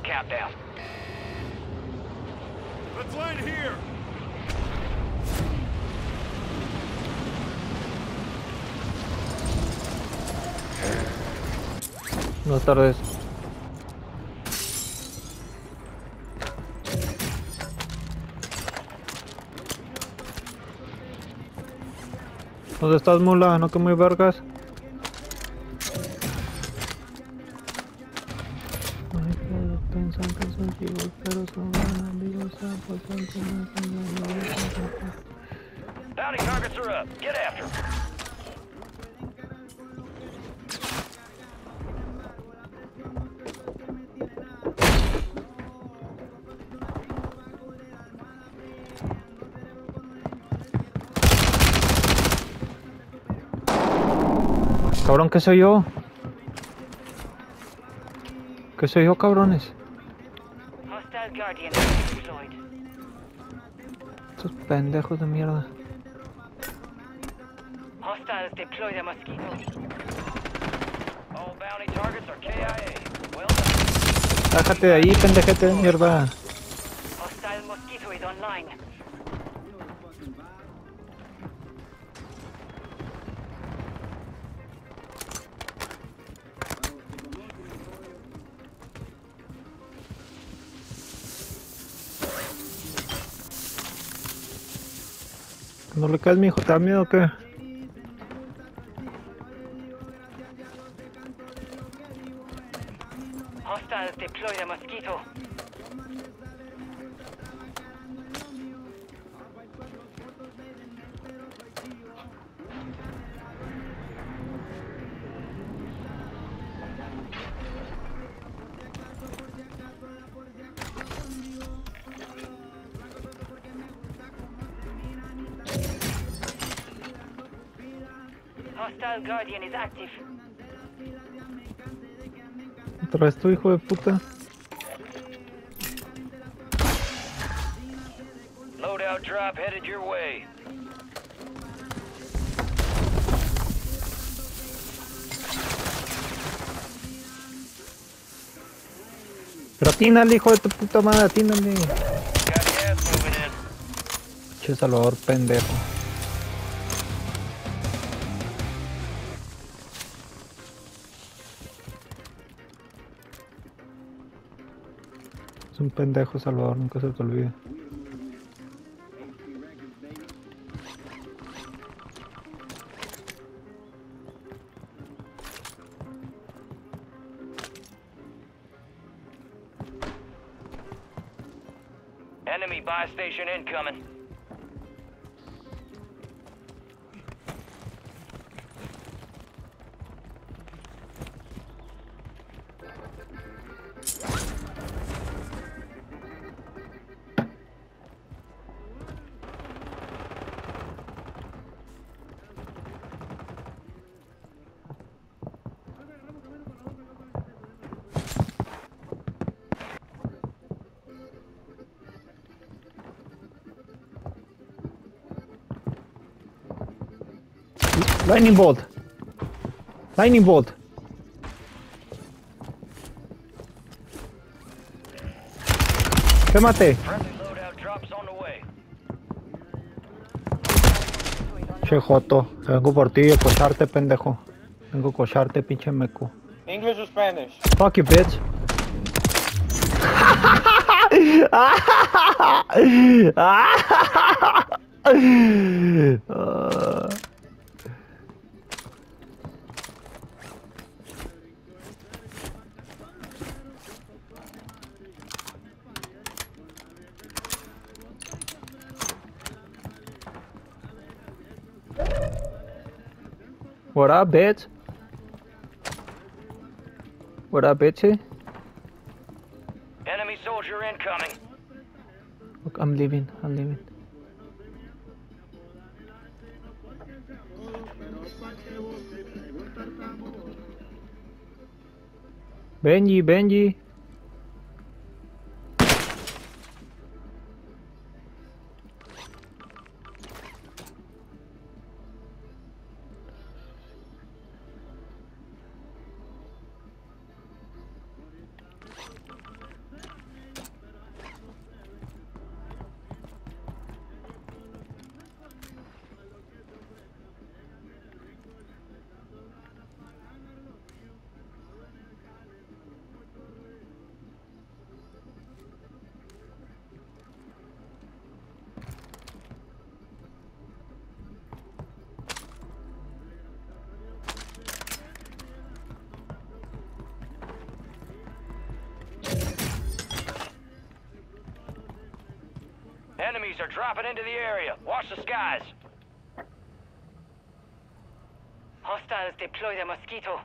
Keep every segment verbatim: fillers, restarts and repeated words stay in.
countdown. Let's land here. Buenas tardes. ¿Dónde estás, mula? ¿No que muy vergas? Pensan que son vivos, pero son amigos. Bounty targets are up. Get after them. Cabrón, ¿qué soy yo? ¿Qué soy yo, cabrones? Hostile Guardian deployed. Estos pendejos de mierda. Hostiles deploy the Mosquito. All bounty targets are K I A. Well done. Bájate de ahí, pendejete de mierda. Hostile Mosquito is online. ¿No le caes, mijo? ¿Te da miedo o qué? Hostiles deploy the Mosquito. Hostile Guardian is active. ¿Otra vez tu hijo de puta? Loadout drop headed your way. Pero atínale, hijo de tu puta madre, atínale. Got gas moving in. Che Salvador, pendejo. Es un pendejo, Salvador, nunca se te olvide. Enemy buy station incoming. Lightning bolt. Lightning bolt. Quémate. Friendly loadout drops on the way. Che Joto, vengo por ti a cocharte, pendejo. Vengo a cocharte, pinche meco. English or Spanish? Fuck you, bitch. uh. What up, bitch? What up, bitchy? Enemy soldier incoming. Look, I'm leaving. I'm leaving. Benji, Benji. Enemies are dropping into the area. Watch the skies. Hostiles deploy the Mosquito.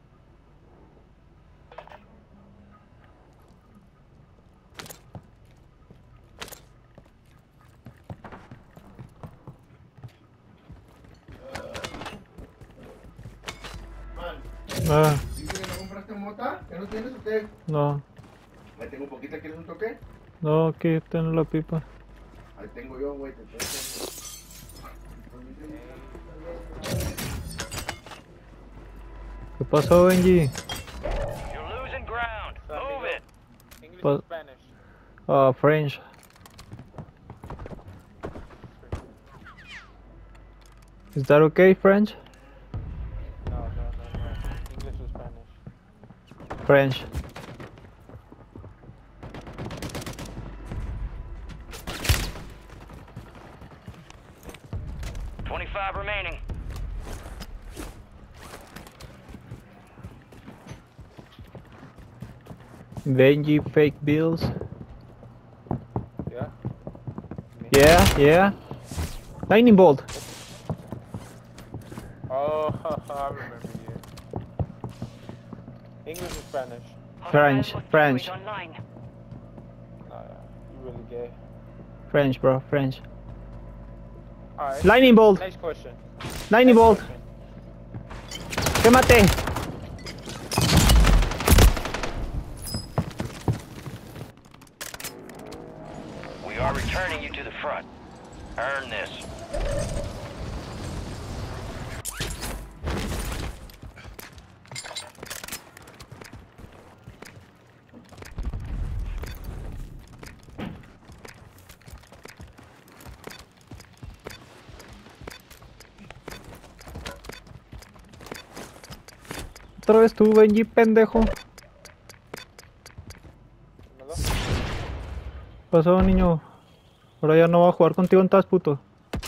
Ah, ¿Dice que no compraste mota? ¿Ya no tienes o qué? no, Ahí tengo poquita, ¿quieres un toque? no, aquí tengo la pipa. Ahí tengo yo, güey, te tengo. ¿Qué pasó, Benji? You're losing ground. Move it. English Pues- or Spanish? Ah, French. Is that okay, French? No, no, no, no. English or Spanish? French. twenty-five remaining. Benji fake bills. Yeah? Yeah, yeah. Lightning bolt. Oh, I remember you. English or Spanish? French, Hostile French. Mosquito online. Nah, yeah. You really gay. French, bro, French. Alright. Lightning bolt. Next question. Lightning Next bolt. question. Quémate. We are returning you to the front. Earn this. Otra vez tú, Benji, pendejo. Dímelo. Pasó, niño. Ahora ya no va a jugar contigo en Taz, puto.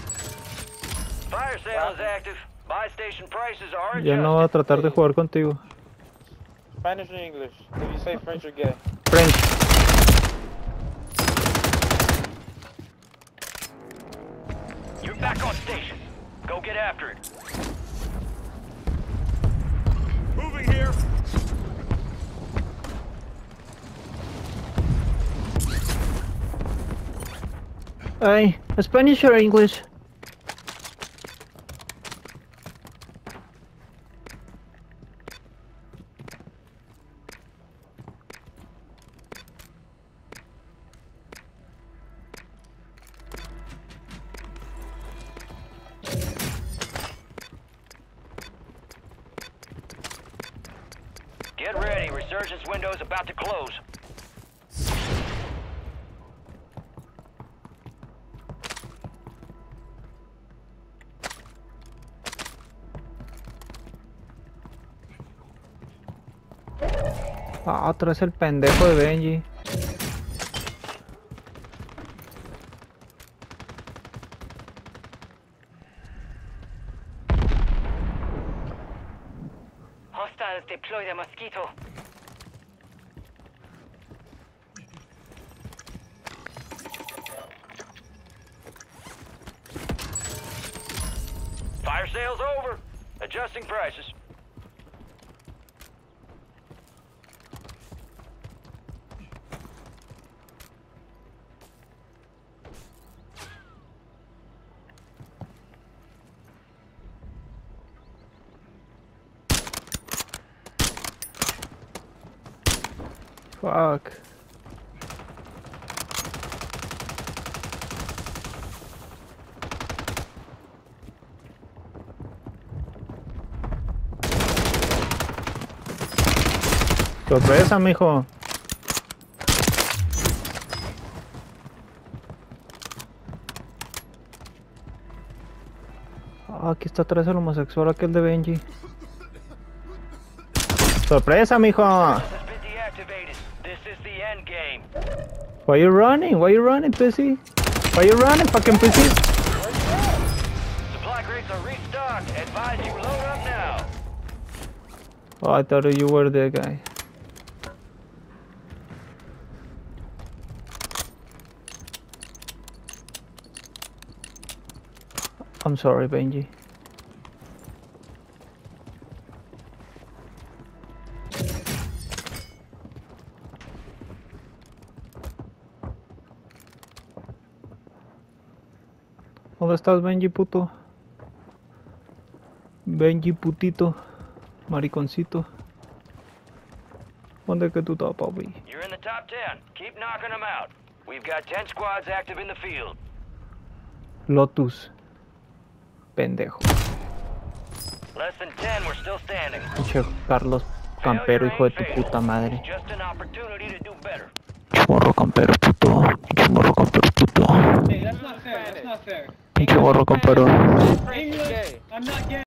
Fire sale is active. Buy station prices are Ya no va a adjusted. tratar de jugar contigo. Spanish or English? Did you say French or gay? French. You're back on station. Go get after it. Moving here. Ay, Spanish or English? Get ready. Resurgence window is about to close. Ah, otra vez el pendejo de Benji. Hostiles deploy the Mosquito. Fire sale's over. Adjusting prices. Fuck. Sorpresa, mijo. Ah, aquí está atrás el homosexual aquel de Benji. Sorpresa, mijo. Has been deactivated. This is the end game. Why you running? Why you running, pussy? Why you running, fucking pussy? Supply crates are restocked. Advise you load up now. Oh, I thought you were the guy. I'm sorry, Benji. ¿Dónde estás, Benji, puto? Benji, putito. Mariconcito. ¿Dónde que tú estás, papi? You're in the top ten. Keep knocking them out. We've got ten squads active in the field. Lotus. Pendejo. Less than ten, we're still standing. Pinche Carlos Campero, hijo de tu puta madre. Just an opportunity to do better. Pinche morro campero, puto. Pinche morro campero, puto. Hey, that's not fair. That's not fair. Pinche morro campero. English, I'm not gay.